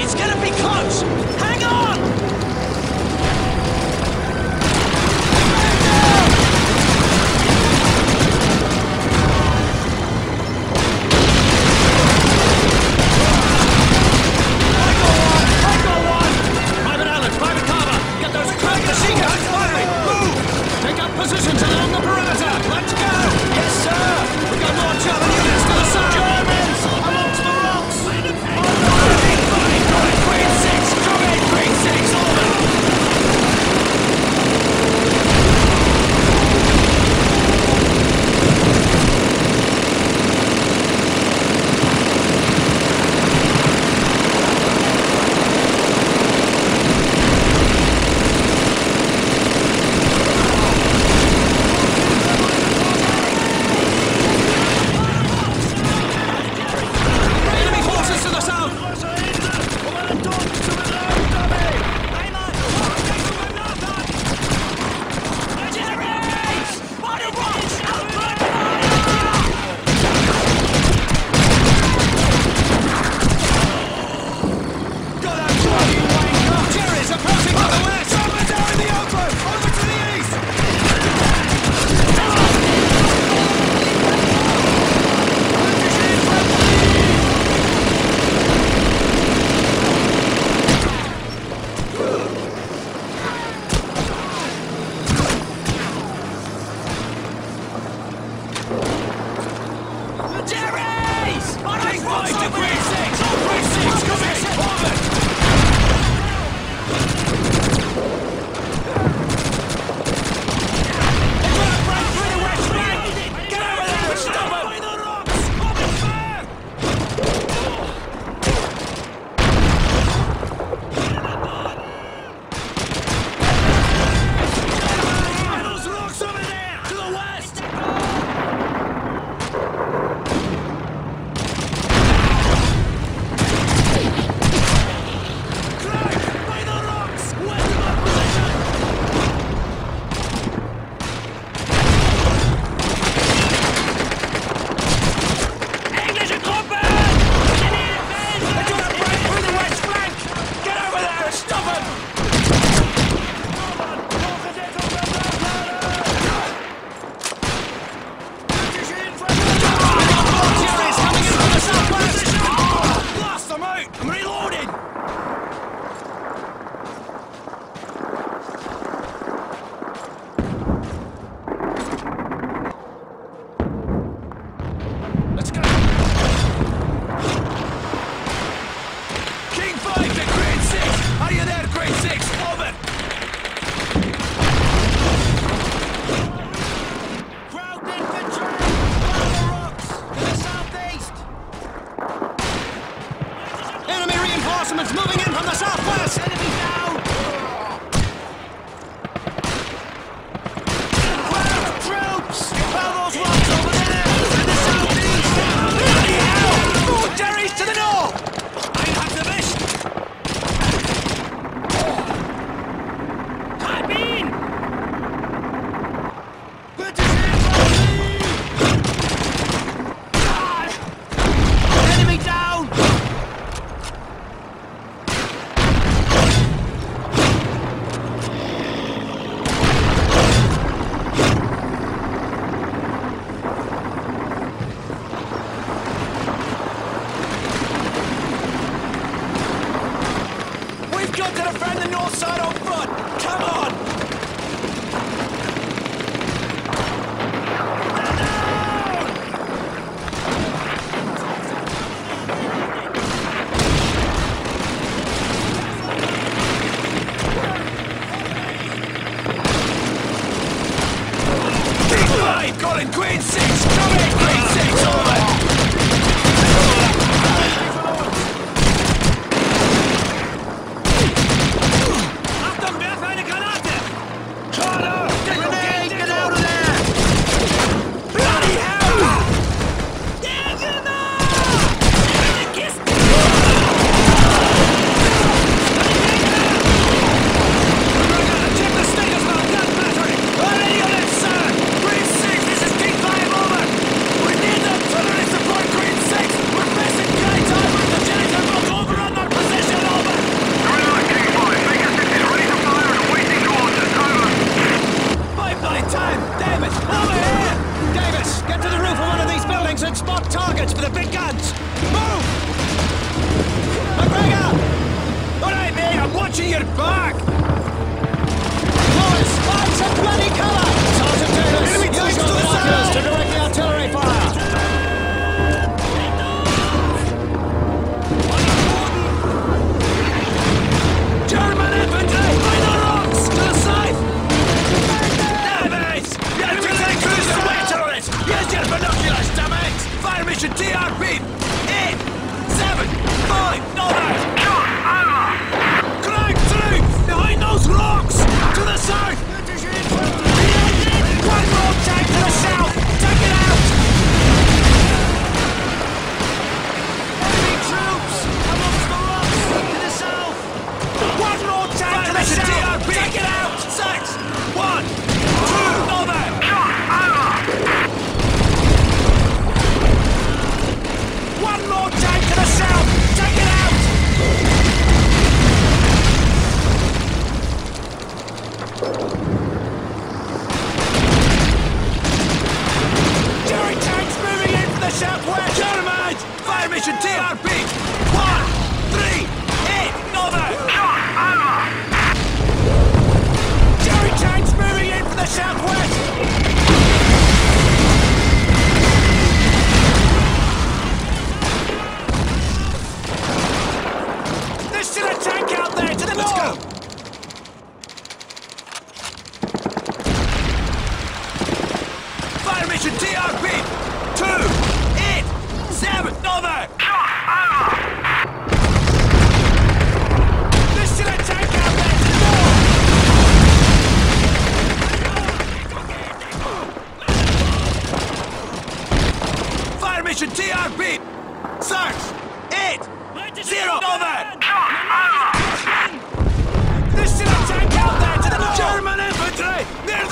It's gonna be close! Hang on! Positions along the perimeter! Let's go! Yes, sir! We got more German units to the south! Germans! Amongst the rocks! Green 6! Come in, Green 6! Over! Reinforcements moving in from the southwest! Enemy down! Troops! Repel those rocks over there! To the southeast! Bloody hell! More Jerry's to the north! Einheitsgewicht! Type in! British infantry! Enemy down! Got to defend the north side on foot! Come on! Right, got it! Green 6! Come in! Green 6! Over! Check the status of our gun battery! Already on it, sir! Green 6, this is King 5, over! mission TRP! 2, 8, 7, over! There's still a tank out there to the north! Fire mission TRP! Search! 8, 0, over! There's still a tank out there to the north! German infantry! Near